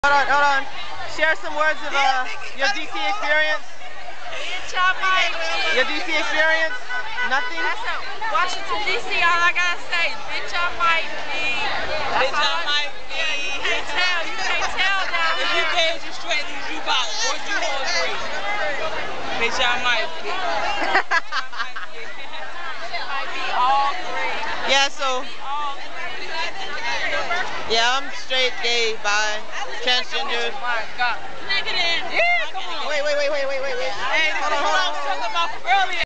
Hold on. Share some words of your DC experience. Your DC experience? Nothing? Washington, D.C., all I gotta say, bitch, I might be. Bitch, I might be. You can't tell down there. If you gauge you straight, you about, or you all three. Bitch, I might be. Might be all three. Yeah, so. Yeah, I'm straight, gay, bi, transgender. Oh my God. Yeah, come on. Wait. Hey, hold on. Talking about earlier.